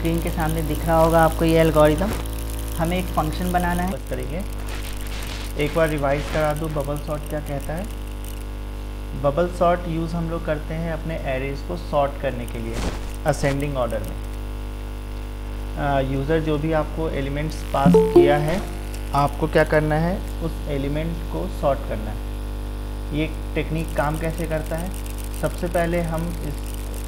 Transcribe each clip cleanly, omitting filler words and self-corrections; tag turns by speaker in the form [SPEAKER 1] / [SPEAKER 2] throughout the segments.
[SPEAKER 1] Screen के सामने दिख रहा होगा आपको ये एल्गोरिदम। हमें एक फंक्शन बनाना है, करेंगे। एक बार रिवाइज करा दूँ बबल सॉर्ट क्या कहता है। बबल सॉर्ट यूज़ हम लोग करते हैं अपने एरेज को सॉर्ट करने के लिए असेंडिंग ऑर्डर में। यूज़र जो भी आपको एलिमेंट्स पास किया है, आपको क्या करना है, उस एलिमेंट को सॉर्ट करना है। ये टेक्निक काम कैसे करता है? सबसे पहले हम इस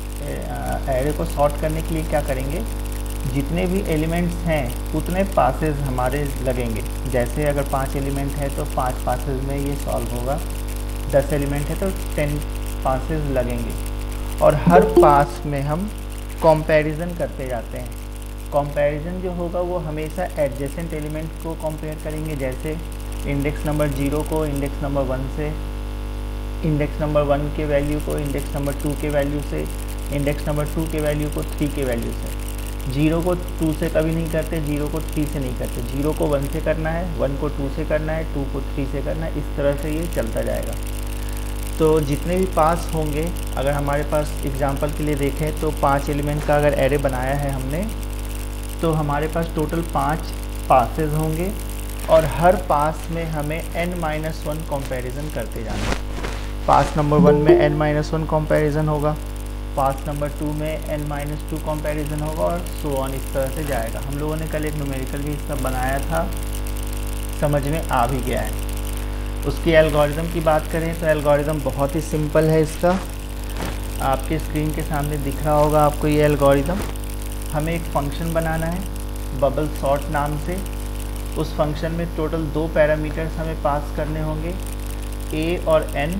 [SPEAKER 1] एरे को सॉर्ट करने के लिए क्या करेंगे, जितने भी एलिमेंट्स हैं उतने पासेस हमारे लगेंगे। जैसे अगर 5 एलिमेंट है तो 5 पासेस में ये सॉल्व होगा, 10 एलिमेंट है तो 10 पासेस लगेंगे। और हर पास में हम कंपैरिजन करते जाते हैं। कंपैरिजन जो होगा वो हमेशा एडजेसेंट एलिमेंट को कंपेयर करेंगे। जैसे इंडेक्स नंबर 0 को इंडेक्स नंबर 1 से, इंडेक्स नंबर 1 के वैल्यू को इंडेक्स नंबर 2 के वैल्यू से, इंडेक्स नंबर 2 के वैल्यू को 3 के वैल्यू से। 0 को 2 से कभी नहीं करते, 0 को 3 से नहीं करते। 0 को 1 से करना है, 1 को 2 से करना है, 2 को 3 से करना है। इस तरह से ये चलता जाएगा। तो जितने भी पास होंगे, अगर हमारे पास एग्जांपल के लिए देखें तो 5 एलिमेंट का अगर एरे बनाया है हमने, तो हमारे पास टोटल 5 पासेस होंगे और हर पास में हमें n-1 कंपैरिजन करते जाना है। पास नंबर 1 में n-1 कंपैरिजन होगा, पास नंबर 2 में n-2 कंपैरिजन होगा और सो ऑन, इस तरह से जाएगा। हम लोगों ने कल एक न्यूमेरिकल भी इसका बनाया था, समझ में आ भी गया है। उसकी एल्गोरिदम की बात करें तो एल्गोरिदम बहुत ही सिंपल है इसका। आपके स्क्रीन के सामने दिख रहा होगा आपको ये एल्गोरिदम। हमें एक फंक्शन बनाना है बबल सॉर्ट नाम से। उस फंक्शन में टोटल 2 पैरामीटर्स हमें पास करने होंगे, a और n।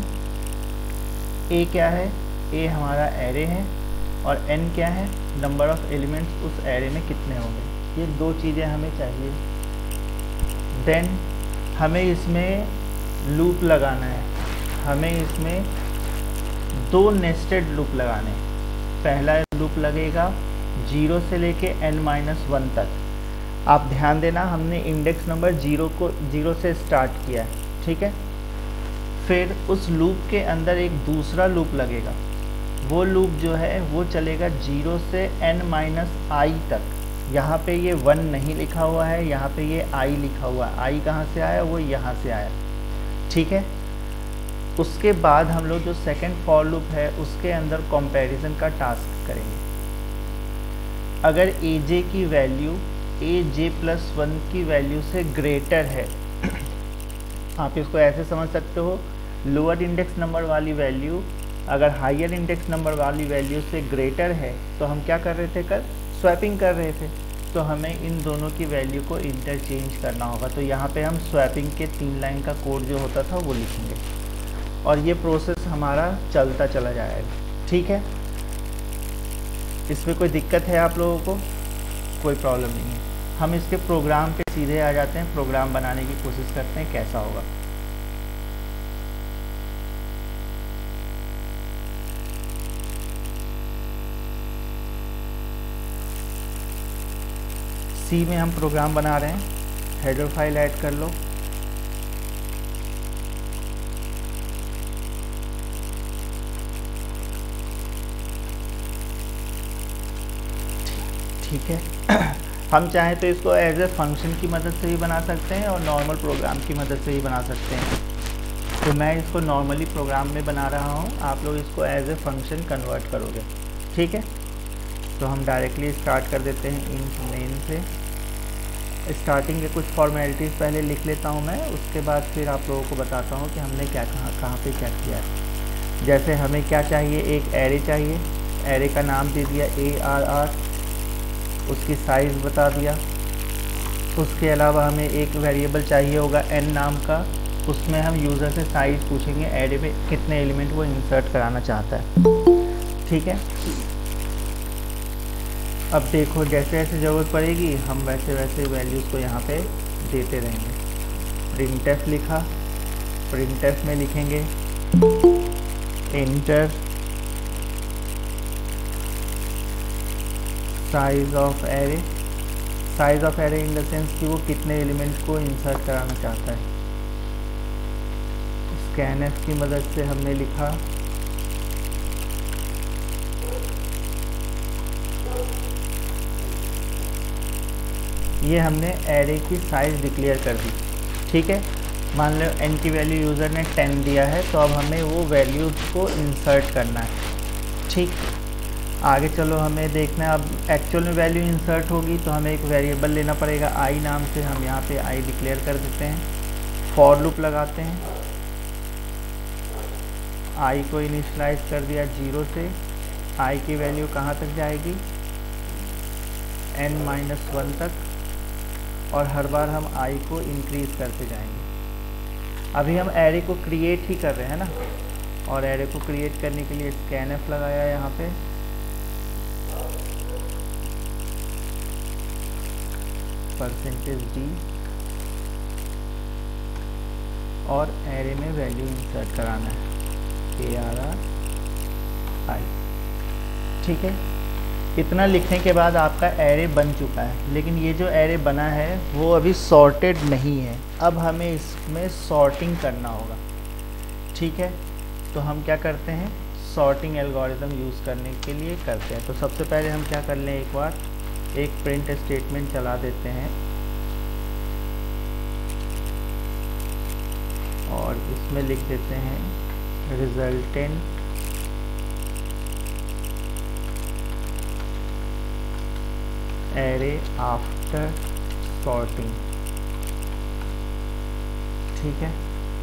[SPEAKER 1] a क्या है? a हमारा एरे है और n क्या है? नंबर ऑफ एलिमेंट्स उस एरे में कितने होंगे। ये 2 चीज़ें हमें चाहिए। देन हमें इसमें लूप लगाना है। हमें इसमें 2 नेस्टेड लूप लगाने हैं। पहला लूप लगेगा 0 से लेके n-1 तक। आप ध्यान देना, हमने इंडेक्स नंबर 0 से स्टार्ट किया है, ठीक है। फिर उस लूप के अंदर एक दूसरा लूप लगेगा। वो लूप जो है वो चलेगा 0 से n-i तक। यहाँ पे ये 1 नहीं लिखा हुआ है, यहाँ पे ये i लिखा हुआ है। i कहाँ से आया? वो यहाँ से आया, ठीक है। उसके बाद हम लोग जो सेकंड फॉर लूप है उसके अंदर कंपैरिजन का टास्क करेंगे। अगर aj की वैल्यू aj+1 की वैल्यू से ग्रेटर है, आप इसको ऐसे समझ सकते हो, लोअर इंडेक्स नंबर वाली वैल्यू अगर हायर इंडेक्स नंबर वाली वैल्यू से ग्रेटर है तो हम क्या कर रहे थे, कल स्वैपिंग कर रहे थे। तो हमें इन दोनों की वैल्यू को इंटरचेंज करना होगा। तो यहाँ पे हम स्वैपिंग के 3 लाइन का कोड जो होता था वो लिखेंगे और ये प्रोसेस हमारा चलता चला जाएगा, ठीक है। इसमें कोई दिक्कत है आप लोगों को? कोई प्रॉब्लम नहीं है। हम इसके प्रोग्राम पे सीधे आ जाते हैं, प्रोग्राम बनाने की कोशिश करते हैं कैसा होगा। सी में हम प्रोग्राम बना रहे हैं। हेडर फाइल ऐड कर लो। ठीक है। हम चाहें तो इसको एज ए फंक्शन की मदद से भी बना सकते हैं और नॉर्मल प्रोग्राम की मदद से भी बना सकते हैं। तो मैं इसको नॉर्मली प्रोग्राम में बना रहा हूँ, आप लोग इसको एज ए फंक्शन कन्वर्ट करोगे, ठीक है। तो हम डायरेक्टली स्टार्ट कर देते हैं इंट मेन से। स्टार्टिंग के कुछ फॉर्मेलिटीज़ पहले लिख लेता हूँ मैं, उसके बाद फिर आप लोगों को बताता हूँ कि हमने क्या कहाँ पे क्या किया है। जैसे हमें क्या चाहिए, एक एरे चाहिए। एरे का नाम दे दिया ARR, उसकी साइज़ बता दिया। उसके अलावा हमें एक वेरिएबल चाहिए होगा n नाम का, उसमें हम यूज़र से साइज़ पूछेंगे, एरे में कितने एलिमेंट वो इंसर्ट कराना चाहता है, ठीक है। अब देखो, जैसे जैसे ज़रूरत पड़ेगी हम वैसे वैसे वैल्यूज़ को यहाँ पे देते रहेंगे। printf लिखा, printf में लिखेंगे enter size of array. Size of array in the sense कि वो कितने एलिमेंट्स को इंसर्ट कराना चाहता है। स्कैनफ की मदद से हमने लिखा ये हमने एरे की साइज़ डिक्लेयर कर दी। ठीक है, मान लो n की वैल्यू यूज़र ने 10 दिया है, तो अब हमें वो वैल्यूज़ को इंसर्ट करना है। ठीक, आगे चलो हमें देखना है अब एक्चुअल में वैल्यू इंसर्ट होगी तो हमें एक वेरिएबल लेना पड़ेगा i नाम से। हम यहाँ पे i डिक्लेयर कर देते हैं, फॉर लूप लगाते हैं, i को इनिशियलाइज कर दिया 0 से, i की वैल्यू कहाँ तक जाएगी, n-1 तक, और हर बार हम i को इंक्रीज करते जाएंगे। अभी हम एरे को क्रिएट ही कर रहे हैं ना, और एरे को क्रिएट करने के लिए scanf लगाया यहाँ पे, %d, और एरे में वैल्यू इंसर्ट कराना है ARR i। ठीक है, इतना लिखने के बाद आपका एरे बन चुका है, लेकिन ये जो एरे बना है वो अभी सॉर्टेड नहीं है। अब हमें इसमें सॉर्टिंग करना होगा। ठीक है, तो हम क्या करते हैं, सॉर्टिंग एल्गोरिदम यूज़ करने के लिए करते हैं। तो सबसे पहले हम क्या कर लें, एक बार एक प्रिंट स्टेटमेंट चला देते हैं और इसमें लिख देते हैं रिजल्टेंट एरे आफ्टर सॉर्टिंग। ठीक है,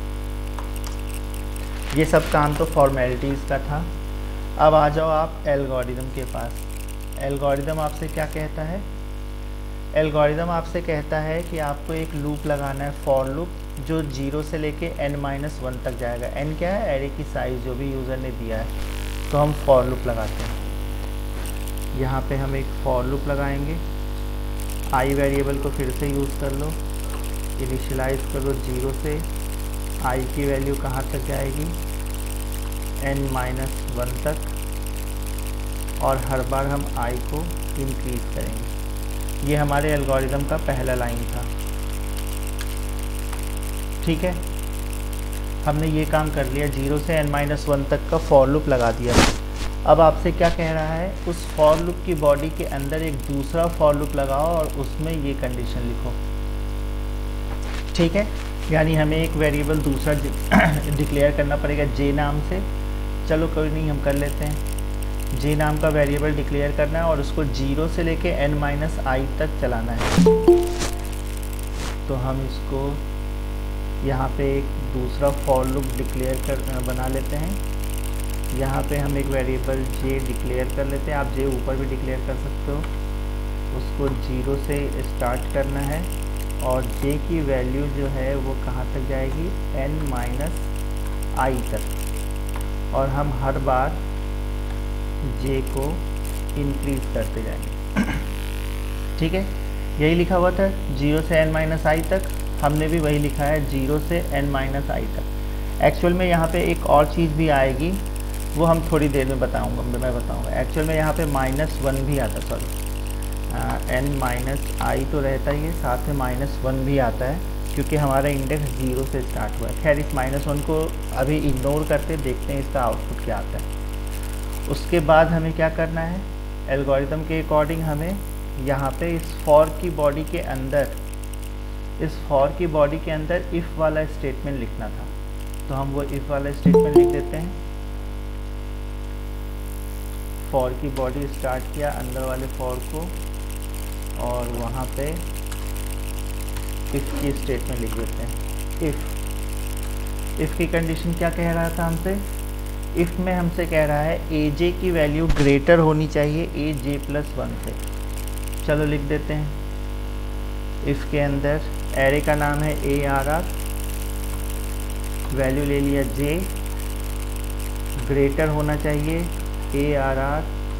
[SPEAKER 1] ये सब काम तो फॉर्मेलिटीज़ का था। अब आ जाओ आप एल्गोरिदम के पास। एल्गोरिदम आपसे क्या कहता है, एल्गोरिदम आपसे कहता है कि आपको एक लूप लगाना है, फॉर लूप, जो 0 से लेके n-1 तक जाएगा। n क्या है, एरे की साइज़ जो भी यूज़र ने दिया है। तो हम फॉर लूप लगाते हैं, यहाँ पे हम एक फॉर लूप लगाएंगे, i वेरिएबल को फिर से यूज़ कर लो, इनिशियलाइज करो 0 से, i की वैल्यू कहाँ तक जाएगी, n-1 तक, और हर बार हम i को इंक्रीज करेंगे। ये हमारे एल्गोरिदम का पहला लाइन था। ठीक है, हमने ये काम कर लिया, 0 से n-1 तक का फॉर लूप लगा दिया। अब आपसे क्या कह रहा है, उस फॉर लूप की बॉडी के अंदर एक दूसरा फॉर लूप लगाओ और उसमें ये कंडीशन लिखो। ठीक है, यानी हमें एक वेरिएबल दूसरा डिक्लेयर करना पड़ेगा j नाम से। चलो कोई नहीं, हम कर लेते हैं। j नाम का वेरिएबल डिक्लेयर करना है और उसको 0 से लेके n-i तक चलाना है। तो हम इसको यहाँ पे एक दूसरा फॉर लूप बना लेते हैं। यहाँ पे हम एक वेरिएबल j डिक्लेयर कर लेते हैं, आप j ऊपर भी डिक्लेयर कर सकते हो। उसको 0 से स्टार्ट करना है और j की वैल्यू जो है वो कहाँ तक जाएगी, n-i तक, और हम हर बार j को इंक्रीज करते जाएंगे। ठीक है, यही लिखा हुआ था 0 से n-i तक, हमने भी वही लिखा है 0 से n-i तक। एक्चुअल में यहाँ पे एक और चीज़ भी आएगी, वो हम थोड़ी देर में मैं बताऊँगा। एक्चुअल में यहाँ पे -1 भी आता, सॉरी n-i तो रहता ही है, साथ में -1 भी आता है, क्योंकि हमारा इंडेक्स 0 से स्टार्ट हुआ है। खैर, इस -1 को अभी इग्नोर करते देखते हैं इसका आउटपुट क्या आता है। उसके बाद हमें क्या करना है, एल्गोरिदम के अकॉर्डिंग हमें यहाँ पे इस फॉर की बॉडी के अंदर इफ़ वाला स्टेटमेंट लिखना था। तो हम वो इफ़ वाला स्टेटमेंट लिख देते हैं। फॉर की बॉडी स्टार्ट किया अंदर वाले फॉर को, और वहाँ पे इफ़ की स्टेटमेंट लिख देते हैं। इफ़ की कंडीशन क्या कह रहा था हमसे, इफ़ में हमसे कह रहा है aj की वैल्यू ग्रेटर होनी चाहिए aj+1 से। चलो लिख देते हैं। इफ़ के अंदर एरे का नाम है ARR, वैल्यू ले लिया j, ग्रेटर होना चाहिए ARR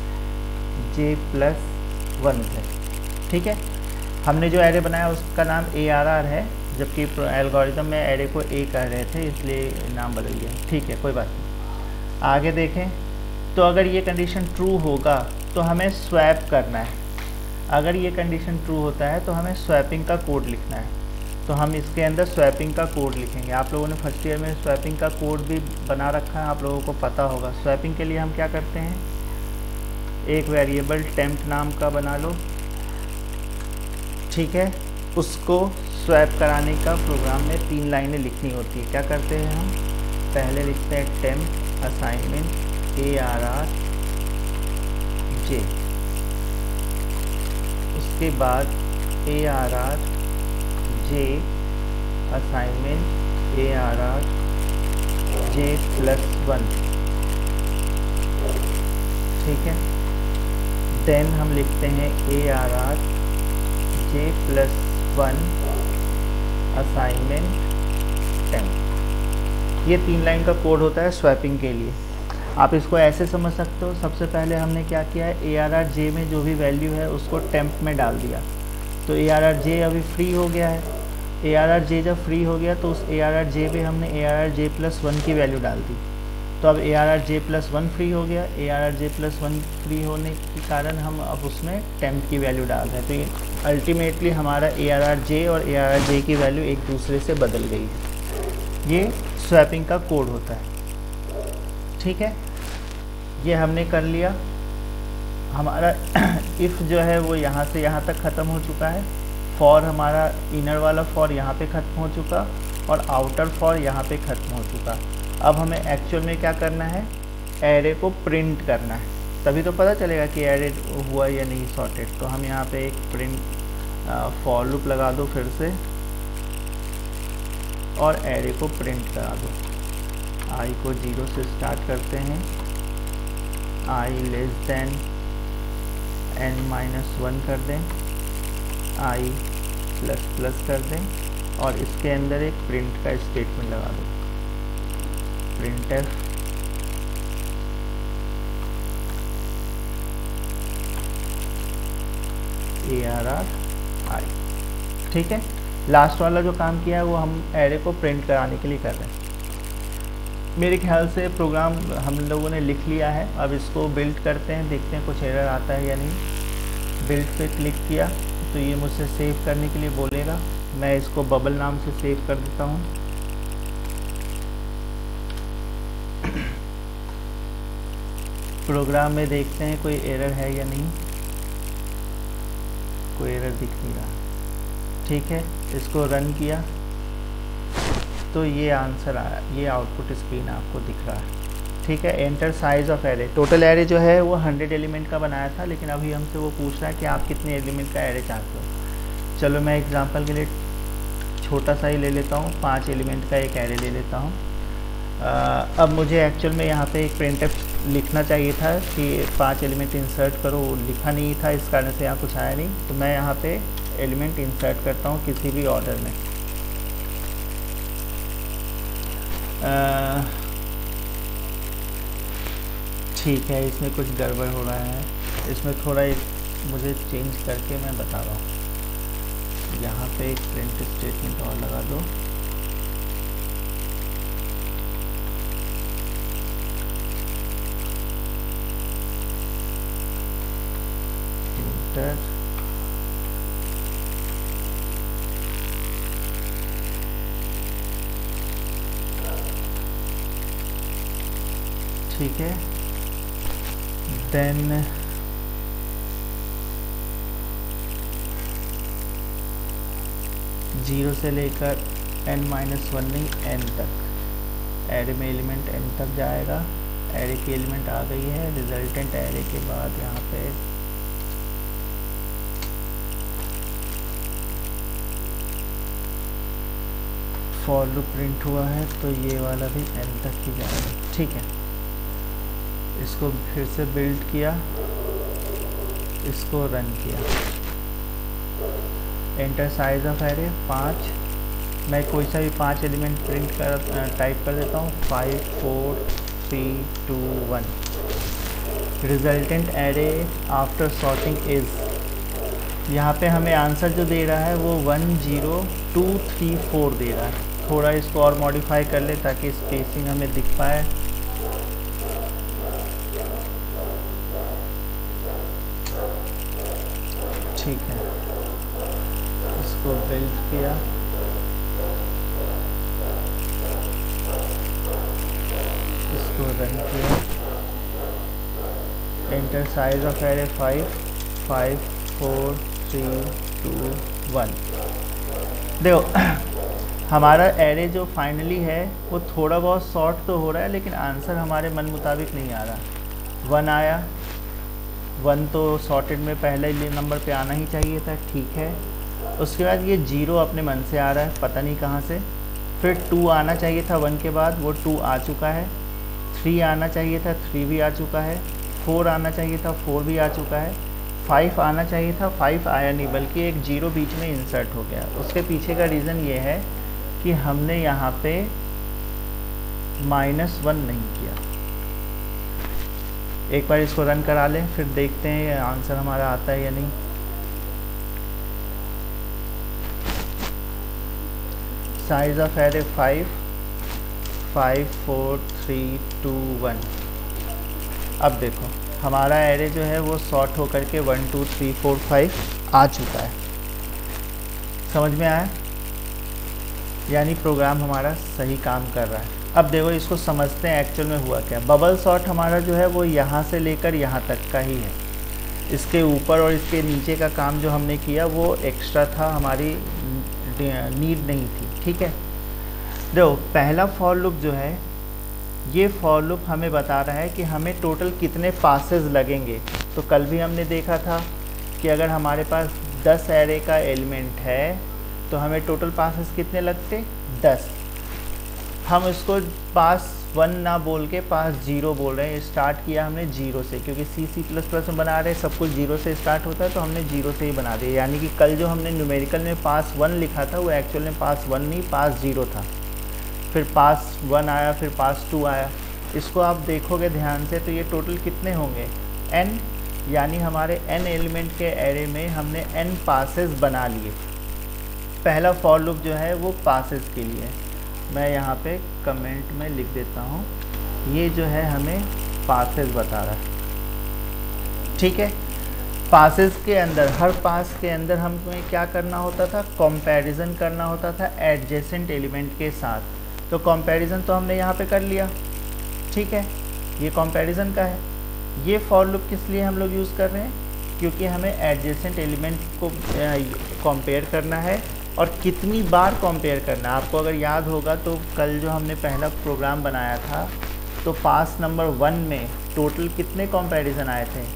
[SPEAKER 1] j+1 से। ठीक है, हमने जो एरे बनाया उसका नाम ARR है, जबकि एल्गोरिदम में एरे को A कह रहे थे, इसलिए नाम बदल गया। ठीक है, कोई बात नहीं। आगे देखें तो अगर ये कंडीशन ट्रू होगा तो हमें स्वैप करना है। अगर ये कंडीशन ट्रू होता है तो हमें स्वैपिंग का कोड लिखना है। तो हम इसके अंदर स्वैपिंग का कोड लिखेंगे। आप लोगों ने फर्स्ट ईयर में स्वैपिंग का कोड भी बना रखा है, आप लोगों को पता होगा। स्वैपिंग के लिए हम क्या करते हैं, एक वेरिएबल टेम्प नाम का बना लो। ठीक है, उसको स्वैप कराने का प्रोग्राम में 3 लाइनें लिखनी होती है। क्या करते हैं हम, पहले लिखते हैं टेम्प असाइनमेंट ARR J, उसके बाद ARR J assignment ARR J+1, ठीक है। देन हम लिखते हैं ARR J+1 असाइनमेंट टेम्प। ये 3 लाइन का कोड होता है स्वैपिंग के लिए। आप इसको ऐसे समझ सकते हो, सबसे पहले हमने क्या किया है, ARR J में जो भी वैल्यू है उसको टेम्प में डाल दिया, तो ARR J अभी फ्री हो गया है। ARR J जब फ्री हो गया तो उस ARR J पे हमने ARR J+1 की वैल्यू डाल दी, तो अब ARR J+1 फ्री हो गया। ARR J+1 फ्री होने के कारण हम अब उसमें टेम्प की वैल्यू डाल रहे हैं, तो ये अल्टीमेटली हमारा ARR J और ARR J की वैल्यू एक दूसरे से बदल गई है। ये स्वैपिंग का कोड होता है, ठीक है। ये हमने कर लिया। हमारा इफ़ जो है वो यहाँ से यहाँ तक ख़त्म हो चुका है। फॉर हमारा इनर वाला फॉर यहाँ पे ख़त्म हो चुका और आउटर फॉर यहाँ पे ख़त्म हो चुका। अब हमें एक्चुअल में क्या करना है, एरे को प्रिंट करना है, तभी तो पता चलेगा कि एरे हुआ या नहीं सॉर्टेड। तो हम यहाँ पे एक प्रिंट फॉर लूप लगा दो फिर से और एरे को प्रिंट करा दो। I को 0 से स्टार्ट करते हैं, I <n -1 कर दें, I कर दें और इसके अंदर एक प्रिंट का स्टेटमेंट लगा दो, printf ARR I, ठीक है। लास्ट वाला जो काम किया है वो हम एरे को प्रिंट कराने के लिए कर रहे हैं। मेरे ख्याल से प्रोग्राम हम लोगों ने लिख लिया है। अब इसको बिल्ड करते हैं, देखते हैं कुछ एरर आता है या नहीं। बिल्ड पे क्लिक किया तो ये मुझसे सेव करने के लिए बोलेगा। मैं इसको बबल नाम से सेव कर देता हूँ। प्रोग्राम में देखते हैं कोई एरर है या नहीं। कोई एरर दिख नहीं रहा, ठीक है। इसको रन किया तो ये आंसर आया, ये आउटपुट स्क्रीन आपको दिख रहा है, ठीक है। Enter size of array. Total array जो है वो 100 एलिमेंट का बनाया था, लेकिन अभी हमसे वो पूछ रहा है कि आप कितने एलिमेंट का एरे चाहते हो। चलो मैं एग्जांपल के लिए छोटा सा ही ले लेता हूँ, 5 एलिमेंट का एक एरे ले लेता हूँ। अब मुझे एक्चुअल में यहाँ पे एक प्रिंटफ लिखना चाहिए था कि 5 एलिमेंट इंसर्ट करो, वो लिखा नहीं था, इस कारण से यहाँ कुछ आया नहीं। तो मैं यहाँ पे एलिमेंट इंसर्ट करता हूँ किसी भी ऑर्डर में। ठीक है, इसमें कुछ गड़बड़ हो रहा है, इसमें थोड़ा मुझे चेंज करके मैं बता रहा हूँ। यहाँ पे एक प्रिंट स्टेटमेंट और लगा दो। प्रिंटर ठीक है। देन जीरो से लेकर n-1 नहीं n तक, एरे में एलिमेंट n तक जाएगा। एरे की एलिमेंट आ गई है। रिजल्टेंट एरे के बाद यहाँ पे फॉर लूप प्रिंट हुआ है, तो ये वाला भी n तक ही जाएगा, ठीक है। इसको फिर से बिल्ड किया, इसको रन किया। Enter size of array 5। मैं कोई सा भी 5 एलिमेंट प्रिंट कर टाइप कर देता हूँ, 5 4 3 2 1। Resultant array after sorting is, यहाँ पे हमें आंसर जो दे रहा है वो 1 0 2 3 4 दे रहा है। थोड़ा इसको और मॉडिफाई कर ले ताकि स्पेसिंग हमें दिख पाए। ठीक है, इसको बिल्ड किया, इसको रन किया। Enter size of array 5 5 4 3 2 1। देखो हमारा एरे जो फाइनली है वो थोड़ा बहुत शॉर्ट तो हो रहा है, लेकिन आंसर हमारे मन मुताबिक नहीं आ रहा। 1 आया, 1 तो सॉर्टेड में पहले नंबर पे आना ही चाहिए था, ठीक है। उसके बाद ये 0 अपने मन से आ रहा है, पता नहीं कहाँ से। फिर 2 आना चाहिए था 1 के बाद, वो 2 आ चुका है। 3 आना चाहिए था, 3 भी आ चुका है। 4 आना चाहिए था, 4 भी आ चुका है। 5 आना चाहिए था, 5 आया नहीं, बल्कि एक 0 बीच में इंसर्ट हो गया। उसके पीछे का रीज़न ये है कि हमने यहाँ पे -1 नहीं किया। एक बार इसको रन करा लें, फिर देखते हैं आंसर हमारा आता है या नहीं। Size of array 5 5 4 3 2 1। अब देखो हमारा एरे जो है वो सॉर्ट होकर के 1 2 3 4 5 आ चुका है। समझ में आया? यानी प्रोग्राम हमारा सही काम कर रहा है। अब देखो इसको समझते हैं एक्चुअल में हुआ क्या। बबल सॉर्ट हमारा जो है वो यहाँ से लेकर यहाँ तक का ही है। इसके ऊपर और इसके नीचे का काम जो हमने किया वो एक्स्ट्रा था, हमारी नीड नहीं थी, ठीक है। देखो पहला फॉर लूप जो है, ये फॉर लूप हमें बता रहा है कि हमें टोटल कितने पासेस लगेंगे। तो कल भी हमने देखा था कि अगर हमारे पास 10 एरे का एलिमेंट है तो हमें टोटल पासेस कितने लगते? 10। हम इसको पास 1 ना बोल के पास 0 बोल रहे हैं। स्टार्ट किया हमने 0 से, क्योंकि C++ में बना रहे हैं सब कुछ 0 से स्टार्ट होता है, तो हमने 0 से ही बना दिया। यानी कि कल जो हमने न्यूमेरिकल में पास 1 लिखा था वो एक्चुअल में पास 1 नहीं पास 0 था। फिर पास 1 आया, फिर पास 2 आया। इसको आप देखोगे ध्यान से तो ये टोटल कितने होंगे? n, यानी हमारे n एलिमेंट के एरे में हमने n पासेस बना लिए। पहला फॉर लूप जो है वो पासेस के लिए, मैं यहाँ पे कमेंट में लिख देता हूँ। ये जो है हमें पासेस बता रहा है, ठीक है। पासेस के अंदर, हर पास के अंदर हमें क्या करना होता था? कंपैरिजन करना होता था एडजेसेंट एलिमेंट के साथ। तो कंपैरिजन तो हमने यहाँ पे कर लिया, ठीक है। ये कंपैरिजन का है। ये फॉर लूप किस लिए हम लोग यूज़ कर रहे हैं? क्योंकि हमें एडजेसेंट एलिमेंट को कंपेयर करना है, और कितनी बार कंपेयर करना है। आपको अगर याद होगा तो कल जो हमने पहला प्रोग्राम बनाया था तो पास नंबर 1 में टोटल कितने कंपैरिजन आए थे?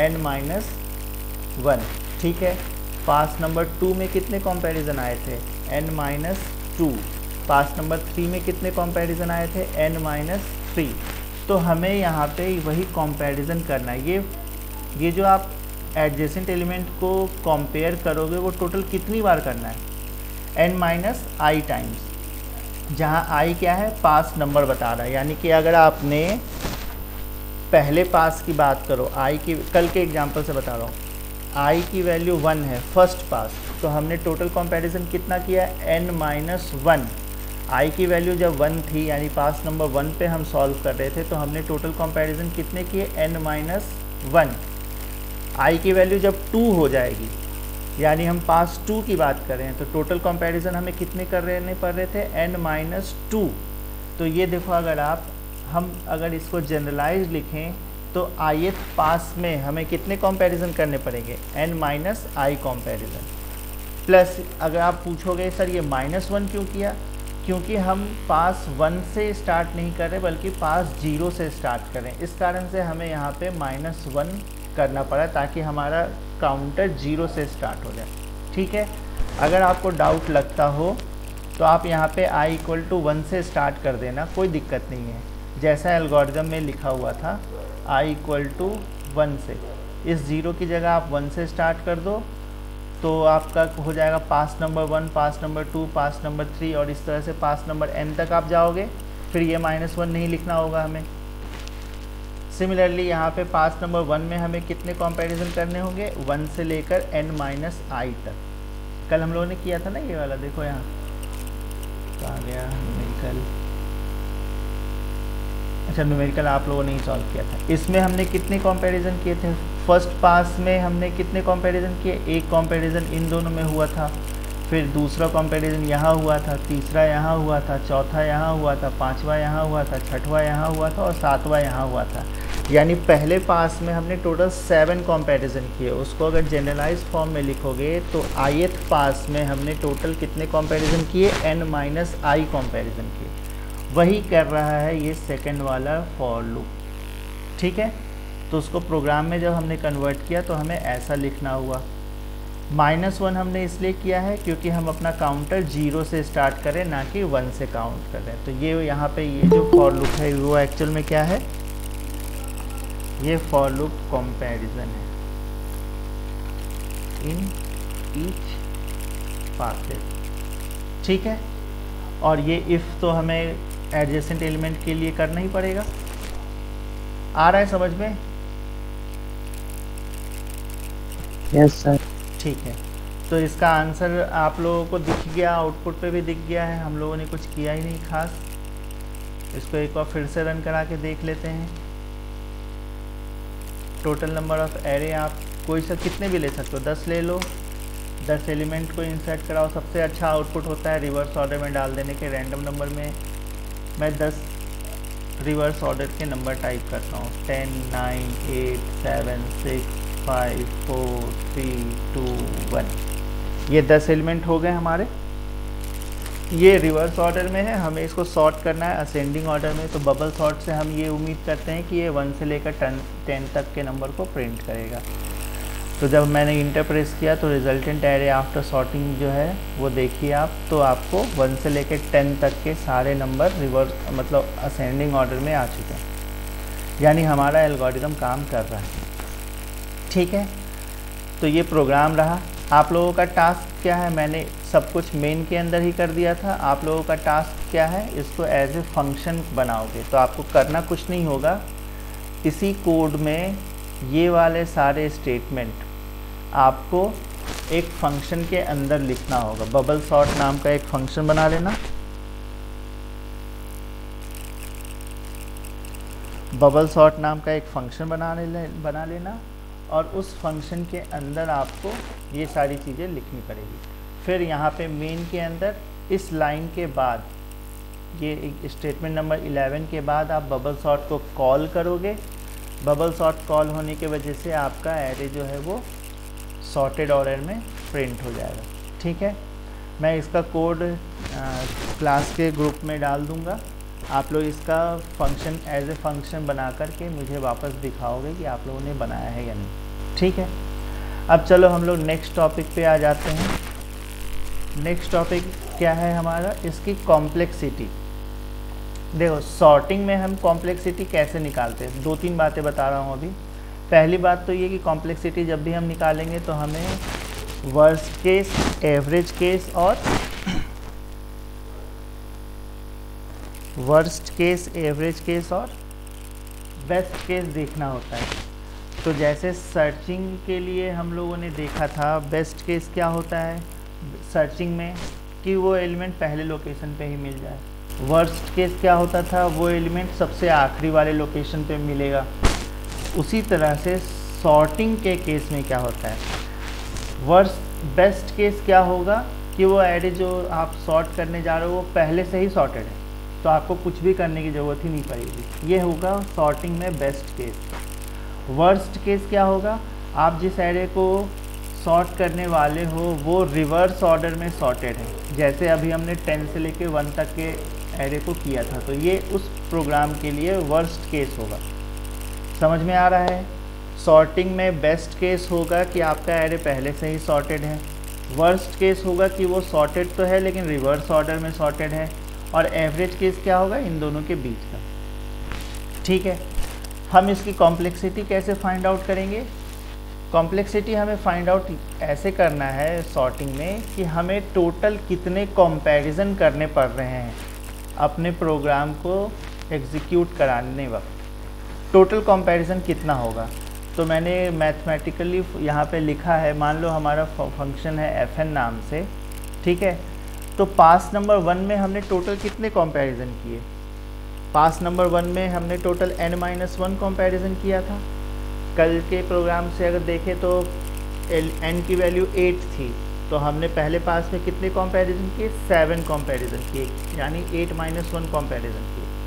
[SPEAKER 1] n-1, ठीक है। पास नंबर 2 में कितने कंपैरिजन आए थे? n-2। पास नंबर 3 में कितने कंपैरिजन आए थे? n-3। तो हमें यहाँ पे वही कंपैरिजन करना है। ये जो आप एडजेसेंट एलिमेंट को कंपेयर करोगे वो टोटल कितनी बार करना है? n-i टाइम्स, जहाँ i क्या है? पास नंबर बता रहा है। यानी कि अगर आपने पहले पास की बात करो, i की, कल के एग्जांपल से बता रहा हूँ, i की वैल्यू 1 है फर्स्ट पास, तो हमने टोटल कंपैरिजन कितना किया? n-1। i की वैल्यू जब 1 थी, यानी पास नंबर 1 पे हम सॉल्व कर रहे थे, तो हमने टोटल कंपैरिजन कितने किए? n-1। i की वैल्यू जब 2 हो जाएगी, यानी हम पास 2 की बात कर रहे हैं, तो टोटल कंपैरिजन हमें कितने कर रहे थे? n-2। तो ये देखो, अगर इसको जनरलाइज लिखें तो ith पास में हमें कितने कंपैरिजन करने पड़ेंगे? n-i comparison. प्लस अगर आप पूछोगे सर ये -1 क्यों किया? क्योंकि हम पास 1 से स्टार्ट नहीं कर रहे बल्कि पास 0 से स्टार्ट कर रहे हैं। इस कारण से हमें यहाँ पे -1 करना पड़ा, ताकि हमारा काउंटर 0 से स्टार्ट हो जाए, ठीक है। अगर आपको डाउट लगता हो तो आप यहाँ पे i = 1 से स्टार्ट कर देना, कोई दिक्कत नहीं है। जैसा एल्गोरिथम में लिखा हुआ था, i = 1 से, इस 0 की जगह आप 1 से स्टार्ट कर दो, तो आपका हो जाएगा pass number 1, pass number 2, pass number 3, और इस तरह से पास नंबर n तक आप जाओगे। फिर ये -1 नहीं लिखना होगा हमें। सिमिलरली यहाँ पे पास नंबर 1 में हमें कितने कंपैरिजन करने होंगे? 1 से लेकर n-i तक। कल हम लोगों ने किया था ना ये वाला, देखो यहाँ कहाँ गया न्यूमेरिकल। अच्छा, न्यूमेरिकल आप लोगों ने ही सॉल्व किया था। इसमें हमने कितने कंपैरिजन किए थे? फर्स्ट पास में हमने कितने कंपैरिजन किए? एक कंपैरिजन इन दोनों में हुआ था, फिर दूसरा कंपैरिजन यहाँ हुआ था, तीसरा यहाँ हुआ था, चौथा यहाँ हुआ था, पांचवा यहाँ हुआ था, छठवां यहाँ हुआ था और सातवां यहाँ हुआ था। यानी पहले पास में हमने टोटल 7 कंपैरिजन किए, उसको अगर जनरलाइज फॉर्म में लिखोगे तो ith पास में हमने टोटल कितने कंपैरिजन किए, n-i कंपैरिजन किए। वही कर रहा है ये सेकंड वाला फॉर लूप, ठीक है। तो उसको प्रोग्राम में जब हमने कन्वर्ट किया तो हमें ऐसा लिखना हुआ। -1 हमने इसलिए किया है क्योंकि हम अपना काउंटर 0 से स्टार्ट करें, ना कि 1 से काउंट करें। तो ये यहाँ पे ये जो फॉर लूप है वो एक्चुअल में क्या है, ये फॉर लूप कंपैरिजन है इन ईच पासेज, ठीक है। और ये इफ़ तो हमें एडजेसेंट एलिमेंट के लिए करना ही पड़ेगा। आ रहा है समझ में?
[SPEAKER 2] Yes sir.
[SPEAKER 1] ठीक है, तो इसका आंसर आप लोगों को दिख गया, आउटपुट पे भी दिख गया है। हम लोगों ने कुछ किया ही नहीं खास। इसको एक बार फिर से रन करा के देख लेते हैं। टोटल नंबर ऑफ एरे आप कोई सा कितने भी ले सकते हो, 10 ले लो, 10 एलिमेंट को इंसर्ट कराओ। सबसे अच्छा आउटपुट होता है रिवर्स ऑर्डर में डाल देने के। रैंडम नंबर में मैं 10 रिवर्स ऑर्डर के नंबर टाइप करता हूँ, 10, 9, 8, 7, 6, 5, 4, 3, 2, 1। ये 10 एलिमेंट हो गए हमारे। ये रिवर्स ऑर्डर में है, हमें इसको सॉर्ट करना है असेंडिंग ऑर्डर में। तो बबल सॉर्ट से हम ये उम्मीद करते हैं कि ये 1 से लेकर 10 तक के नंबर को प्रिंट करेगा। तो जब मैंने इंटर प्रेस किया तो रिजल्टेंट एरे आफ्टर सॉर्टिंग जो है वो देखिए आप, तो आपको 1 से लेकर 10 तक के सारे नंबर रिवर्स मतलब असेंडिंग ऑर्डर में आ चुके हैं। यानी हमारा एल्गोरिदम काम कर रहा है, ठीक है। तो ये प्रोग्राम रहा। आप लोगों का टास्क क्या है, मैंने सब कुछ मेन के अंदर ही कर दिया था। आप लोगों का टास्क क्या है, इसको एज ए फंक्शन बनाओगे। तो आपको करना कुछ नहीं होगा, इसी कोड में ये वाले सारे स्टेटमेंट आपको एक फंक्शन के अंदर लिखना होगा। बबल सॉर्ट नाम का एक फंक्शन बना लेना। बबल सॉर्ट नाम का एक फंक्शन बना लेना और उस फंक्शन के अंदर आपको ये सारी चीज़ें लिखनी पड़ेगी। फिर यहाँ पे मेन के अंदर इस लाइन के बाद, ये स्टेटमेंट नंबर 11 के बाद आप बबल सॉर्ट को कॉल करोगे। बबल सॉर्ट कॉल होने की वजह से आपका एरे जो है वो सॉर्टेड ऑर्डर में प्रिंट हो जाएगा, ठीक है। मैं इसका कोड क्लास के ग्रुप में डाल दूँगा। आप लोग इसका फंक्शन एज ए फंक्शन बना करके मुझे वापस दिखाओगे कि आप लोगों ने बनाया है या नहीं, ठीक है। अब चलो हम लोग नेक्स्ट टॉपिक पे आ जाते हैं। नेक्स्ट टॉपिक क्या है हमारा, इसकी कॉम्प्लेक्सिटी। देखो सॉर्टिंग में हम कॉम्प्लेक्सिटी कैसे निकालते हैं, 2-3 बातें बता रहा हूँ अभी। पहली बात तो ये कि कॉम्प्लेक्सिटी जब भी हम निकालेंगे तो हमें वर्स्ट केस, एवरेज केस और वर्स्ट केस, एवरेज केस और बेस्ट केस देखना होता है। तो जैसे सर्चिंग के लिए हम लोगों ने देखा था, बेस्ट केस क्या होता है सर्चिंग में कि वो एलिमेंट पहले लोकेशन पे ही मिल जाए। वर्स्ट केस क्या होता था, वो एलिमेंट सबसे आखिरी वाले लोकेशन पे मिलेगा। उसी तरह से सॉर्टिंग के केस में क्या होता है, बेस्ट केस क्या होगा कि वो एरे जो आप सॉर्ट करने जा रहे हो वो पहले से ही सॉर्टेड है, तो आपको कुछ भी करने की ज़रूरत ही नहीं पड़ेगी। ये होगा सॉर्टिंग में बेस्ट केस। वर्स्ट केस क्या होगा, आप जिस एरे को सॉर्ट करने वाले हो वो रिवर्स ऑर्डर में सॉर्टेड है। जैसे अभी हमने 10 से लेके 1 तक के एरे को किया था, तो ये उस प्रोग्राम के लिए वर्स्ट केस होगा। समझ में आ रहा है? सॉर्टिंग में बेस्ट केस होगा कि आपका एरे पहले से ही सॉर्टेड है। वर्स्ट केस होगा कि वो सॉर्टेड तो है लेकिन रिवर्स ऑर्डर में सॉर्टेड है। और एवरेज केस क्या होगा, इन दोनों के बीच का, ठीक है। हम इसकी कॉम्प्लेक्सिटी कैसे फाइंड आउट करेंगे, कॉम्प्लेक्सिटी हमें फाइंड आउट ऐसे करना है सॉर्टिंग में कि हमें टोटल कितने कंपैरिजन करने पड़ रहे हैं अपने प्रोग्राम को एग्जीक्यूट कराने वक्त। टोटल कंपैरिजन कितना होगा, तो मैंने मैथमेटिकली यहाँ पे लिखा है। मान लो हमारा फंक्शन है fn नाम से, ठीक है। तो पास नंबर 1 में हमने टोटल कितने कंपैरिजन किए, पास नंबर 1 में हमने टोटल n-1 कंपैरिजन किया था। कल के प्रोग्राम से अगर देखें तो n की वैल्यू 8 थी, तो हमने पहले पास में कितने कंपैरिजन किए, 7 कंपैरिजन किए, यानी 8-1 कंपैरिजन किए।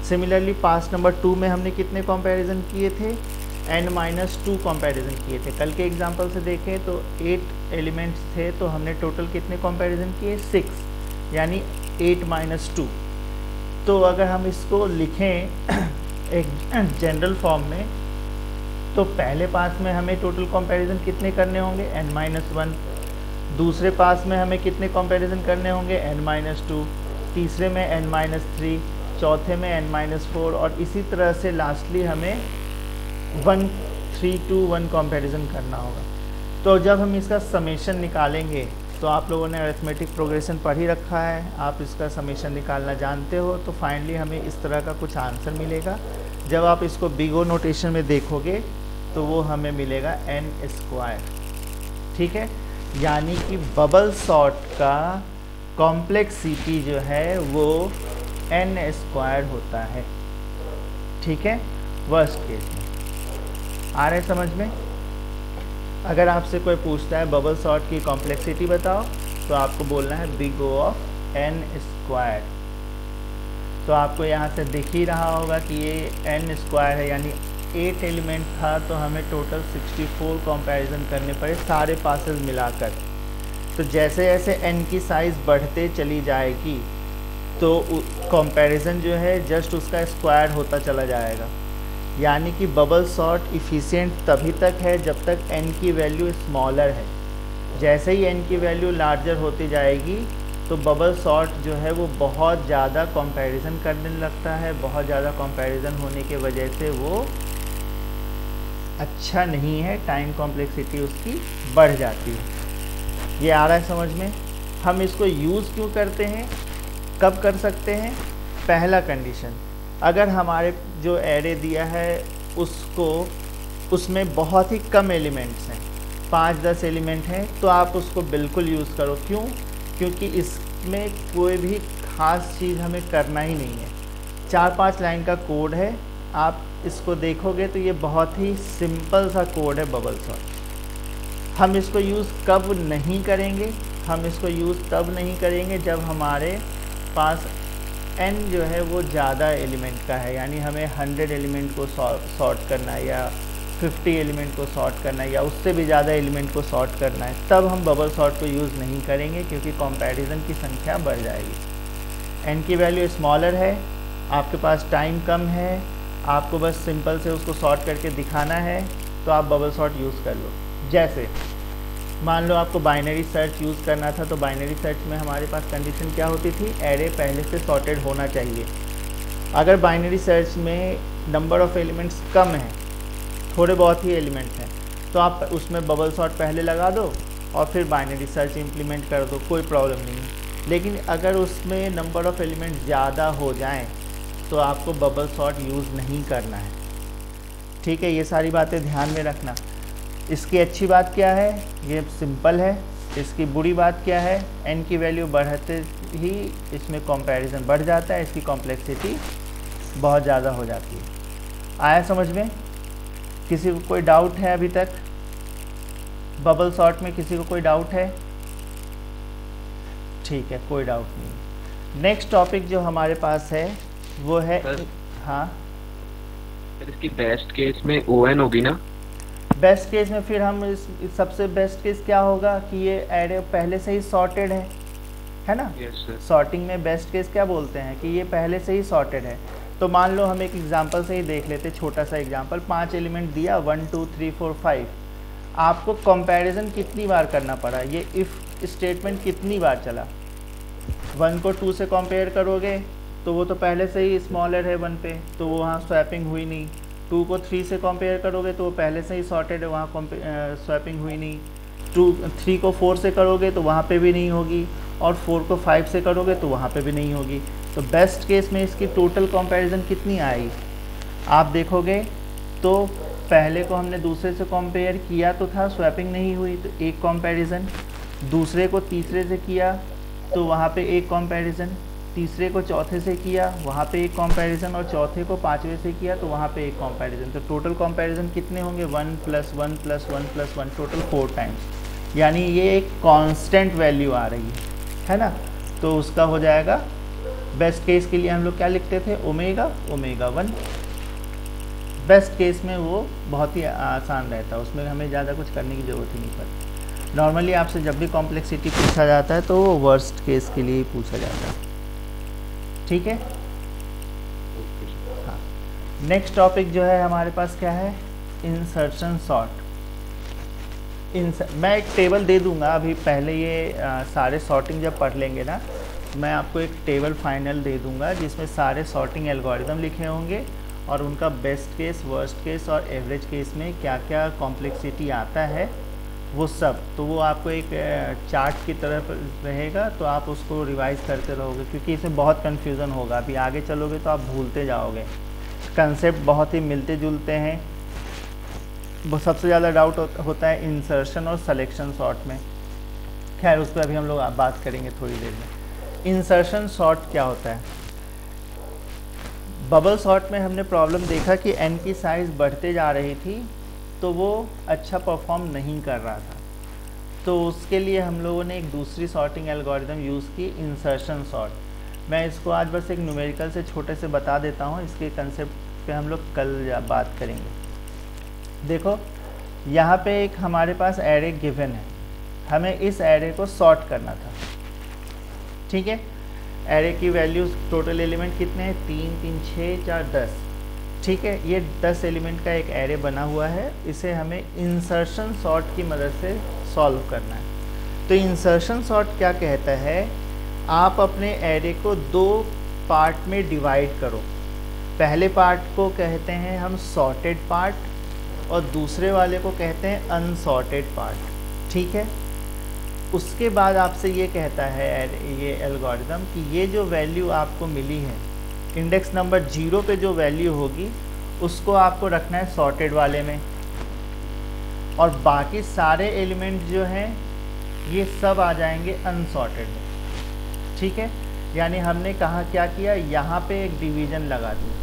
[SPEAKER 1] सिमिलरली पास नंबर 2 में हमने कितने कंपैरिजन किए थे, n-2 कंपैरिजन किए थे। कल के एग्जांपल से देखें तो 8 एलिमेंट्स थे, तो हमने टोटल कितने कंपैरिजन किए, 6, यानी 8-2। तो अगर हम इसको लिखें एक जनरल फॉर्म में, तो पहले पास में हमें टोटल कंपैरिजन कितने करने होंगे, n-1। दूसरे पास में हमें कितने कंपैरिजन करने होंगे, n-2। तीसरे में n-3, चौथे में n-4, और इसी तरह से लास्टली हमें 1, 3, 2, 1 कंपैरिजन करना होगा। तो जब हम इसका समेशन निकालेंगे, तो आप लोगों ने अरिथमेटिक प्रोग्रेशन पढ़ ही रखा है, आप इसका समेशन निकालना जानते हो, तो फाइनली हमें इस तरह का कुछ आंसर मिलेगा। जब आप इसको बिग ओ नोटेशन में देखोगे तो वो हमें मिलेगा n²। ठीक है, यानी कि बबल सॉर्ट का कॉम्प्लेक्सिटी जो है वो n² होता है। ठीक है, वर्स्ट केस में आ रहा है समझ में। अगर आपसे कोई पूछता है बबल सॉर्ट की कॉम्प्लेक्सिटी बताओ, तो आपको बोलना है बिग O ऑफ n²। तो आपको यहाँ से दिख ही रहा होगा कि ये n² है, यानी 8 एलिमेंट था, तो हमें टोटल 64 कंपैरिजन करने पड़े सारे पासेस मिलाकर। तो जैसे जैसे n की साइज़ बढ़ते चली जाएगी, तो कंपैरिजन जो है जस्ट उसका स्क्वायर होता चला जाएगा। यानी कि बबल सॉर्ट इफ़िशिएंट तभी तक है जब तक n की वैल्यू स्मॉलर है। जैसे ही n की वैल्यू लार्जर होती जाएगी, तो बबल सॉर्ट जो है वो बहुत ज़्यादा कंपैरिजन करने लगता है। बहुत ज़्यादा कंपैरिजन होने के वजह से वो अच्छा नहीं है, टाइम कॉम्प्लेक्सिटी उसकी बढ़ जाती है। ये आ रहा है समझ में। हम इसको यूज़ क्यों करते हैं, कब कर सकते हैं, पहला कंडीशन, अगर हमारे जो एरे दिया है उसमें बहुत ही कम एलिमेंट्स हैं, 5-10 एलिमेंट हैं, तो आप उसको बिल्कुल यूज़ करो। क्यों? क्योंकि इसमें कोई भी ख़ास चीज़ हमें करना ही नहीं है। 4-5 लाइन का कोड है, आप इसको देखोगे तो ये बहुत ही सिंपल सा कोड है बबल सॉर्ट। हम इसको यूज़ कब नहीं करेंगे, हम इसको यूज़ तब नहीं करेंगे जब हमारे पास n जो है वो ज़्यादा एलिमेंट का है, यानी हमें 100 एलिमेंट को सॉर्ट करना है, या 50 एलिमेंट को सॉर्ट करना है, या उससे भी ज़्यादा एलिमेंट को सॉर्ट करना है। तब हम बबल सॉर्ट को यूज़ नहीं करेंगे, क्योंकि कंपैरिजन की संख्या बढ़ जाएगी। n की वैल्यू स्मॉलर है, आपके पास टाइम कम है, आपको बस सिंपल से उसको सॉर्ट करके दिखाना है, तो आप बबल सॉर्ट यूज़ कर लो। जैसे मान लो आपको बाइनरी सर्च यूज़ करना था, तो बाइनरी सर्च में हमारे पास कंडीशन क्या होती थी, एरे पहले से सॉर्टेड होना चाहिए। अगर बाइनरी सर्च में नंबर ऑफ़ एलिमेंट्स कम हैं, थोड़े बहुत ही एलिमेंट्स हैं, तो आप उसमें बबल सॉर्ट पहले लगा दो और फिर बाइनरी सर्च इम्प्लीमेंट कर दो, कोई प्रॉब्लम नहीं है। लेकिन अगर उसमें नंबर ऑफ़ एलिमेंट्स ज़्यादा हो जाएं, तो आपको बबल सॉर्ट यूज़ नहीं करना है। ठीक है, ये सारी बातें ध्यान में रखना। इसकी अच्छी बात क्या है, ये सिंपल है। इसकी बुरी बात क्या है, n की वैल्यू बढ़ते ही इसमें कंपैरिजन बढ़ जाता है, इसकी कॉम्प्लेक्सिटी बहुत ज़्यादा हो जाती है। आया समझ में? किसी को कोई डाउट है अभी तक बबल सॉर्ट में? किसी को कोई डाउट है? ठीक है, कोई डाउट नहीं। नेक्स्ट टॉपिक जो हमारे पास है वो है, हाँ
[SPEAKER 2] इसकी बेस्ट केस में ON होगी ना?
[SPEAKER 1] बेस्ट केस में फिर हम सबसे बेस्ट केस क्या होगा कि ये एरे पहले से ही सॉर्टेड है ना। सॉर्टिंग में बेस्ट केस क्या बोलते हैं कि ये पहले से ही सॉर्टेड है। तो मान लो हम एक एग्जांपल से ही देख लेते, छोटा सा एग्जांपल। 5 एलिमेंट दिया, 1 2 3 4 5। आपको कंपैरिजन कितनी बार करना पड़ा, ये इफ़ स्टेटमेंट कितनी बार चला। 1 को 2 से कंपेयर करोगे तो वो तो पहले से ही स्मॉलर है 1 पे, तो वहाँ स्वैपिंग हुई नहीं। 2 को 3 से कंपेयर करोगे तो वो पहले से ही सॉर्टेड है, वहाँ स्वैपिंग हुई नहीं। 3 को 4 से करोगे तो वहाँ पे भी नहीं होगी, और 4 को 5 से करोगे तो वहाँ पे भी नहीं होगी। तो बेस्ट केस में इसकी टोटल कंपैरिजन कितनी आएगी आप देखोगे तो पहले को हमने दूसरे से कंपेयर किया तो था, स्वैपिंग नहीं हुई तो एक कंपैरिजन। दूसरे को तीसरे से किया तो वहाँ पे एक कंपैरिजन। तीसरे को चौथे से किया, वहाँ पे एक कंपैरिजन, और चौथे को 5वें से किया तो वहाँ पे एक कंपैरिजन। तो टोटल कंपैरिजन कितने होंगे, 1 + 1 + 1 + 1, टोटल 4 टाइम्स। यानी ये एक कांस्टेंट वैल्यू आ रही है ना। तो उसका हो जाएगा बेस्ट केस के लिए हम लोग क्या लिखते थे, ओमेगा ओमेगा 1। बेस्ट केस में वो बहुत ही आसान रहता है, उसमें हमें ज़्यादा कुछ करने की ज़रूरत ही नहीं पड़ती। नॉर्मली आपसे जब भी कॉम्प्लेक्सिटी पूछा जाता है तो वो वर्स्ट केस के लिए ही पूछा जाता है, ठीक है। हाँ, नेक्स्ट टॉपिक जो है हमारे पास क्या है, इंसर्शन सॉर्ट। मैं एक टेबल दे दूंगा अभी, पहले ये सारे सॉर्टिंग जब पढ़ लेंगे ना, मैं आपको एक टेबल फाइनल दे दूंगा जिसमें सारे सॉर्टिंग एल्गोरिदम लिखे होंगे और उनका बेस्ट केस, वर्स्ट केस और एवरेज केस में क्या क्या कॉम्प्लेक्सिटी आता है वो सब। तो वो आपको एक चार्ट की तरफ रहेगा, तो आप उसको रिवाइज करते रहोगे, क्योंकि इसमें बहुत कन्फ्यूज़न होगा। अभी आगे चलोगे तो आप भूलते जाओगे, कंसेप्ट बहुत ही मिलते जुलते हैं। वो सबसे ज़्यादा डाउट होता है इंसर्शन और सिलेक्शन सॉर्ट में। खैर उस पर अभी हम लोग बात करेंगे थोड़ी देर में। इंसर्शन सॉर्ट क्या होता है, बबल सॉर्ट में हमने प्रॉब्लम देखा कि n की साइज़ बढ़ते जा रही थी तो वो अच्छा परफॉर्म नहीं कर रहा था, तो उसके लिए हम लोगों ने एक दूसरी सॉर्टिंग एल्गोरिदम यूज़ की, इंसर्शन सॉर्ट। मैं इसको आज बस एक न्यूमेरिकल से छोटे से बता देता हूँ, इसके कंसेप्ट पे हम लोग कल बात करेंगे। देखो यहाँ पे एक हमारे पास एरे गिवन है, हमें इस एरे को सॉर्ट करना था, ठीक है। एरे की वैल्यूज टोटल एलिमेंट कितने हैं, 3 3 6 4 10, ठीक है। ये 10 एलिमेंट का एक एरे बना हुआ है, इसे हमें इंसर्शन सॉर्ट की मदद से सॉल्व करना है। तो इंसर्शन सॉर्ट क्या कहता है, आप अपने एरे को 2 पार्ट में डिवाइड करो। पहले पार्ट को कहते हैं हम सॉर्टेड पार्ट और दूसरे वाले को कहते हैं अनसॉर्टेड पार्ट, ठीक है। उसके बाद आपसे ये कहता है ये एल्गोरिदम कि ये जो वैल्यू आपको मिली है, इंडेक्स नंबर 0 पे जो वैल्यू होगी उसको आपको रखना है सॉर्टेड वाले में, और बाकी सारे एलिमेंट जो हैं ये सब आ जाएंगे अनसॉर्टेड में, ठीक है। यानी हमने कहा क्या किया, यहाँ पे एक डिवीज़न लगा दिया,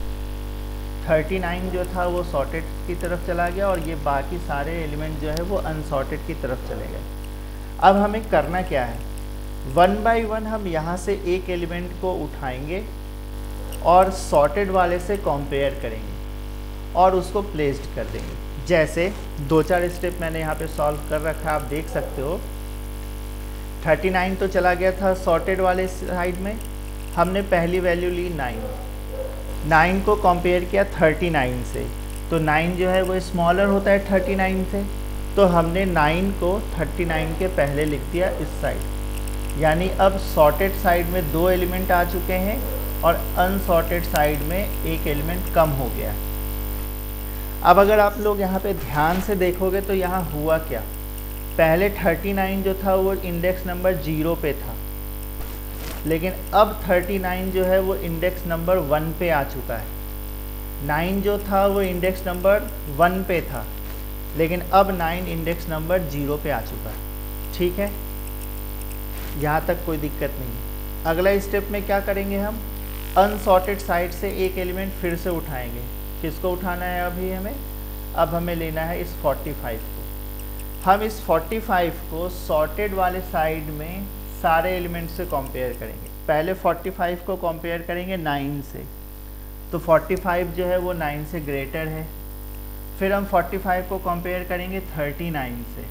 [SPEAKER 1] 39 जो था वो सॉर्टेड की तरफ चला गया और ये बाकी सारे एलिमेंट जो है वो अनसॉर्टेड की तरफ चले गए। अब हमें करना क्या है, 1 बाय 1 हम यहाँ से एक एलिमेंट को उठाएंगे और सॉर्टेड वाले से कंपेयर करेंगे और उसको प्लेस्ड कर देंगे। जैसे 2-4 स्टेप मैंने यहाँ पे सॉल्व कर रखा है, आप देख सकते हो। 39 तो चला गया था सॉर्टेड वाले साइड में, हमने पहली वैल्यू ली 9 को कंपेयर किया 39 से, तो 9 जो है वो स्मॉलर होता है 39 से, तो हमने 9 को 39 के पहले लिख दिया इस साइड। यानी अब सॉर्टेड साइड में 2 एलिमेंट आ चुके हैं और अनसॉर्टेड साइड में एक एलिमेंट कम हो गया। अब अगर आप लोग यहाँ पे ध्यान से देखोगे तो यहाँ हुआ क्या, पहले 39 जो था वो इंडेक्स नंबर 0 पे था, लेकिन अब 39 जो है वो इंडेक्स नंबर 1 पे आ चुका है। 9 जो था वो इंडेक्स नंबर 1 पे था, लेकिन अब 9 इंडेक्स नंबर 0 पे आ चुका है, ठीक है। यहाँ तक कोई दिक्कत नहीं। अगला स्टेप में क्या करेंगे, हम अनसॉर्टेड साइड से एक एलिमेंट फिर से उठाएंगे। किसको उठाना है अभी हमें, अब हमें लेना है इस 45 को। हम इस 45 को सॉर्टेड वाले साइड में सारे एलिमेंट से कंपेयर करेंगे। पहले 45 को कंपेयर करेंगे 9 से, तो 45 जो है वो 9 से ग्रेटर है। फिर हम 45 को कंपेयर करेंगे 39 से,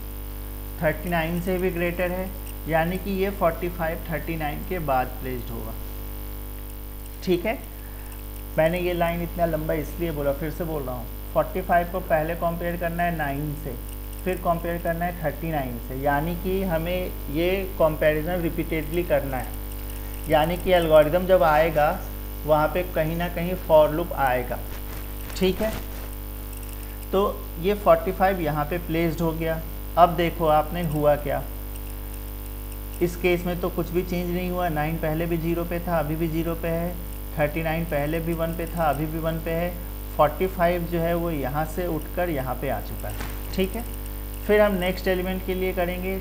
[SPEAKER 1] 39 से भी ग्रेटर है, यानी कि ये 45 39 के बाद प्लेस्ड होगा, ठीक है। मैंने ये लाइन इतना लंबा इसलिए बोला, फिर से बोल रहा हूँ, 45 को पहले कंपेयर करना है 9 से, फिर कंपेयर करना है 39 से, यानी कि हमें ये कंपैरिजन रिपीटेडली करना है। यानी कि एल्गोरिदम जब आएगा वहाँ पे कहीं ना कहीं फॉर लूप आएगा, ठीक है। तो ये 45 यहाँ पे प्लेस्ड हो गया। अब देखो आपने हुआ क्या, इस केस में तो कुछ भी चेंज नहीं हुआ। 9 पहले भी 0 पे था, अभी भी 0 पे है। 39 पहले भी 1 पे था, अभी भी 1 पे है। 45 जो है वो यहाँ से उठकर यहाँ पे आ चुका है, ठीक है। फिर हम नेक्स्ट एलिमेंट के लिए करेंगे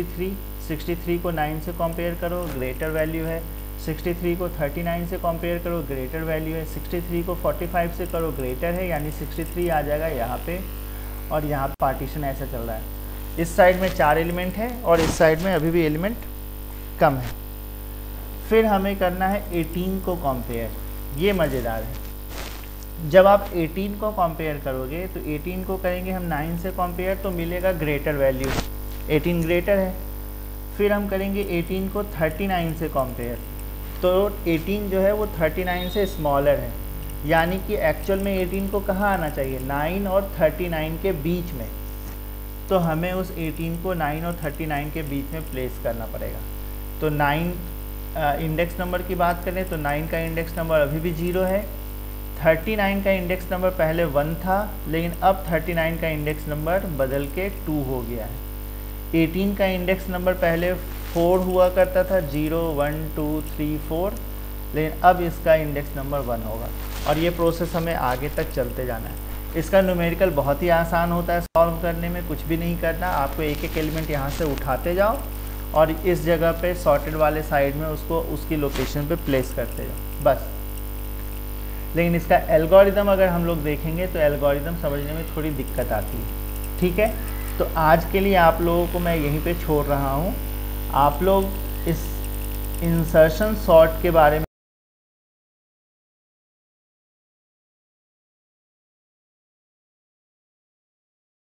[SPEAKER 1] 63 को 9 से कंपेयर करो, ग्रेटर वैल्यू है। 63 को 39 से कंपेयर करो, ग्रेटर वैल्यू है। 63 को 45 से करो, ग्रेटर है, यानी 63 आ जाएगा यहाँ पे। और यहाँ पार्टीशन ऐसा चल रहा है, इस साइड में 4 एलिमेंट है और इस साइड में अभी भी एलिमेंट कम है। फिर हमें करना है 18 को कंपेयर। ये मज़ेदार है, जब आप 18 को कंपेयर करोगे तो 18 को करेंगे हम 9 से कंपेयर तो मिलेगा ग्रेटर वैल्यू, 18 ग्रेटर है। फिर हम करेंगे 18 को 39 से कंपेयर, तो 18 जो है वो 39 से स्मॉलर है, यानी कि एक्चुअल में 18 को कहाँ आना चाहिए, 9 और 39 के बीच में। तो हमें उस 18 को 9 और 39 के बीच में प्लेस करना पड़ेगा। तो 9 इंडेक्स नंबर की बात करें तो 9 का इंडेक्स नंबर अभी भी 0 है, 39 का इंडेक्स नंबर पहले 1 था, लेकिन अब 39 का इंडेक्स नंबर बदल के 2 हो गया है। 18 का इंडेक्स नंबर पहले 4 हुआ करता था, 0 1 2 3 4, लेकिन अब इसका इंडेक्स नंबर 1 होगा। और ये प्रोसेस हमें आगे तक चलते जाना है। इसका न्यूमेरिकल बहुत ही आसान होता है सॉल्व करने में, कुछ भी नहीं करना, आपको एक एक एलिमेंट यहाँ से उठाते जाओ और इस जगह पे सॉर्टेड वाले साइड में उसको उसकी लोकेशन पे प्लेस करते जाओ, बस। लेकिन इसका एल्गोरिदम अगर हम लोग देखेंगे तो एल्गोरिदम समझने में थोड़ी दिक्कत आती है, ठीक है। तो आज के लिए आप लोगों को मैं यहीं पे छोड़ रहा हूँ। आप लोग इस इंसर्शन सॉर्ट के बारे में